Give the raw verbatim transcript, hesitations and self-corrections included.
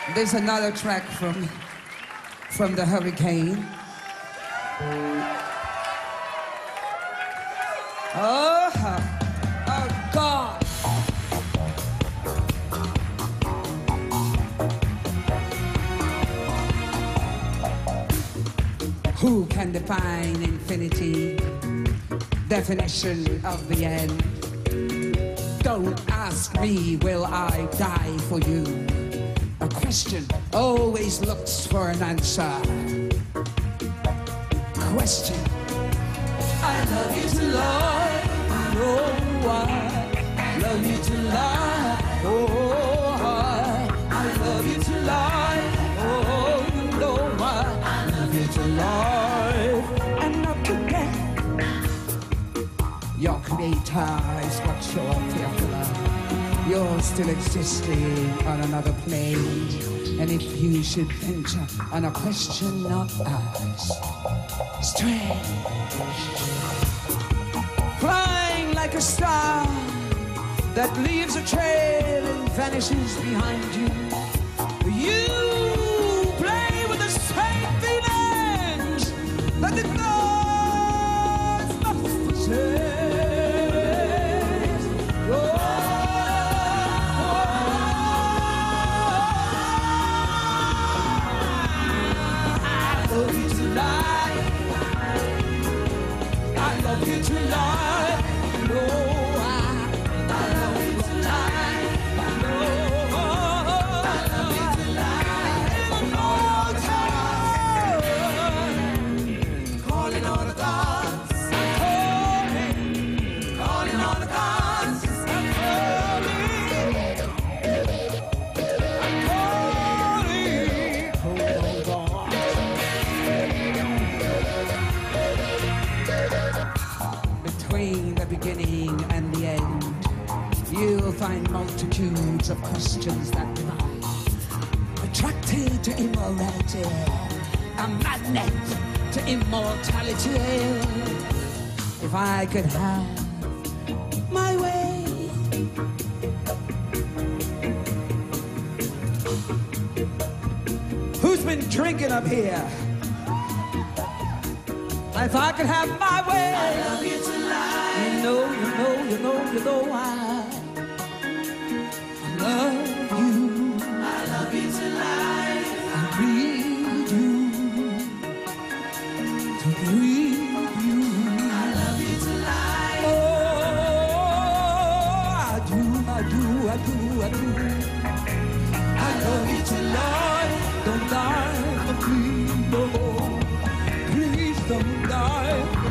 There's another track from from the Hurricane. Oh, oh God. Who can define infinity? Definition of the end. Don't ask me, will I die for you? A question always looks for an answer. Question. I love you to lie. Oh, I love you to lie. Oh, I, I love you to lie. Oh, you know why. I love you to lie. And not to death. Your creator is what you're fearful of. You're still existing on another plane. And if you should venture on a question not asked, strange. Flying like a star that leaves a trail and vanishes behind you. You play with the same feelings that the gods must possess. I love you to lie. I love you to lie. No, I, I love you to lie. No, I love you to lie. Calling on the gods. I'm calling. Calling on the gods. I'm calling. I'm calling. Hold on, God. Between the beginning and the end, you'll find multitudes of questions that divide. Attracted to immorality, a magnet to immortality. If I could have my way, who's been drinking up here? If I could have my way, I love you to lie. You know, you know, you know, you know I, I love you. I love you to lie. I need you to breathe you. I love you to lie. Oh, I do, I do, I do, I do. I love you to lie. Don't die for me, no. Don't die.